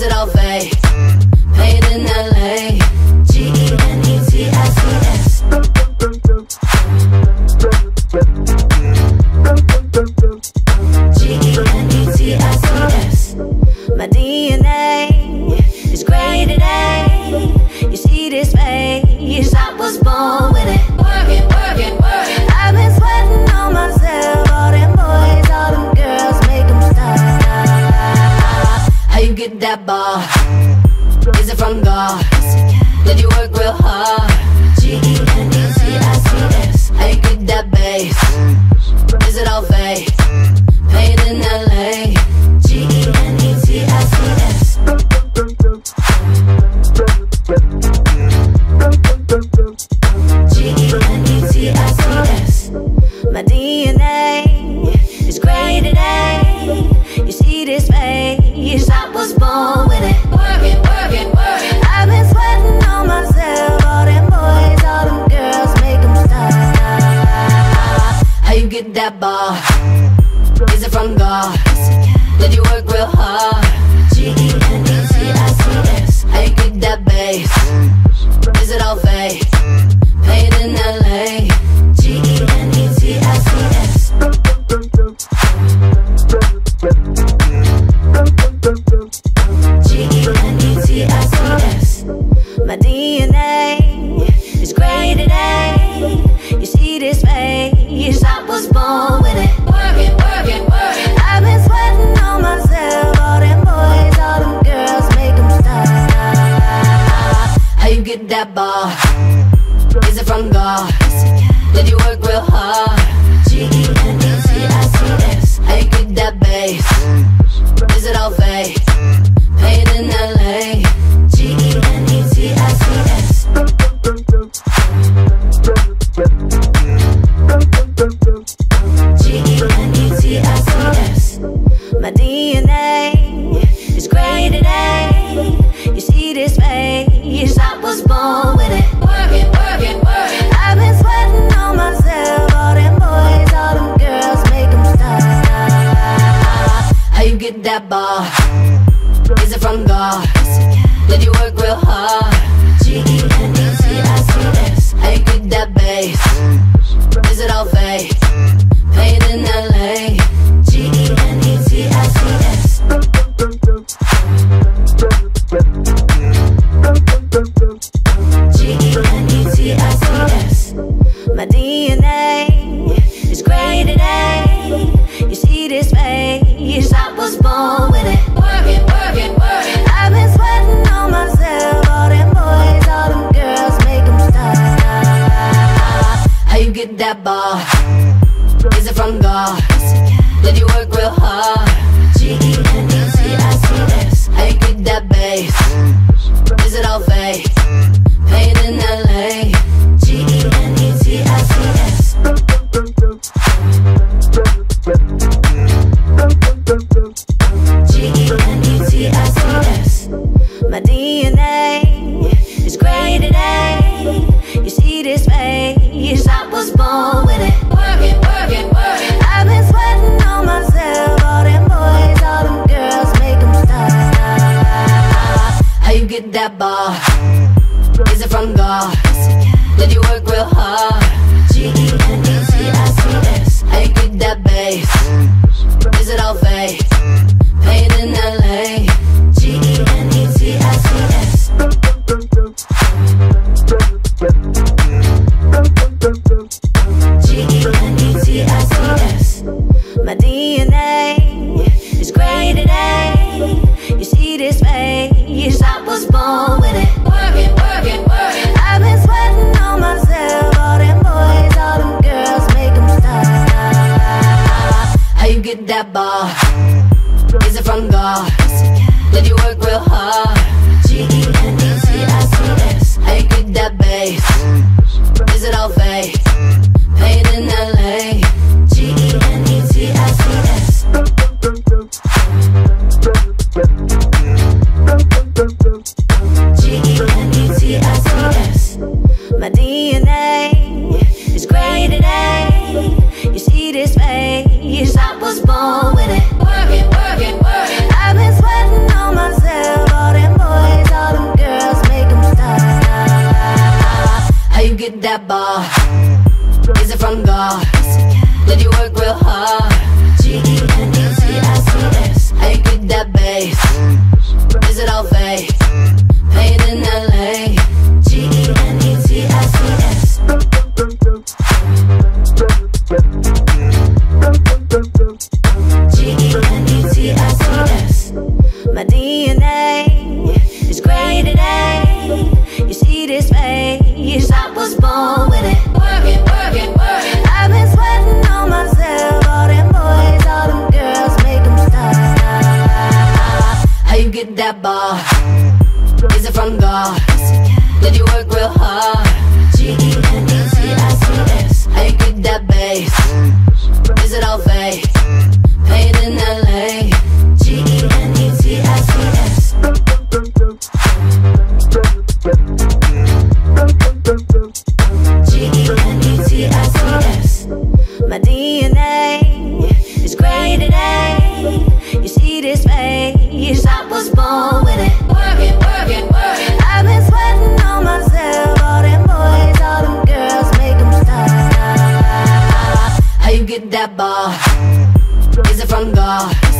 Is it all fake? Paid in LA. GENETICS. GENETICS. My DNA is graded A. You see this face? I was born with it. Working, working, working. I've been sweating on myself. All them boys, all them girls, make them stop. How you get that bar? Is it from God? Did you work real hard? GENETICS. How you get that bass? Is it all fake? Paid in LA. GENETICS. GENETICS. My DNA is graded A. You see this face? I was born with it. Working, working, working. I've been sweating on myself. All them boys, all them girls, make them stop. How you get that bar? Is it from God? Did you work real hard? GENETICS. How you get that bass? Is it all fake? Paid in LA. GENETICS. GENETICS. My DNA is graded A. You see this face? I was born with it. Working, working, working. I've been sweating on myself. All them boys, all them girls, make them stop. How you get that bar? Is it from God? Did you work real hard? GENETICS. How you get that bass? Is it all fake? Paid in LA. GENETICS. GENETICS. My DNA is graded A. You see this face? I was born with it. Working, working, working. I've been sweating on myself. All them boys, all them girls, make them stop. How you get that bar? Is it from God? Did you work real hard? GENETICS. How you get that bass? Is it all fake? Paid in LA. GENETICS. GENETICS. My DNA is graded A. You see this face? I was born with it. Working, working, working. I've been sweating on myself. All them boys, all them girls, make them stop. How you get that bar? Is it from God? Did you work real hard? GENETICS. How you get that bass? Is it all fake? Paid in LA. GENETICS. GENETICS. My DNA is graded A. You see this face? I was born with it. Working, working, working. I've been sweating on myself. All them boys, all them girls, make them stop. How you get that bar? Is it from God? Did you work real hard? GENETICS. How you get that bass? Is it all fake? Paid in LA. GENETICS. GENETICS. My DNA is graded A. You see this face? I was born with it. Working, working, working. Is it all fake? Paid in LA. G-E-N-E-T-I-C-S. G-E-N-E-T-I-C-S. My DNA is graded A. You see this face, I was born with it. Work it, work it, work it. I've been sweating on myself. All them boys, all them girls, make them stop. How you get that bar? Is it from God? Did you work real hard? G-E-N-E-T-I-C-S. How you get that bass? Is it all fake? Paid in LA. G-E-N-E-T-I-C-S. G-E-N-E-T-I-C-S. My DNA is graded A. You see this face, I was born with it. Work it, work it, work it. I've been sweating on myself. All them boys, all them girls, make them stop. How you get that bar? Is it from God?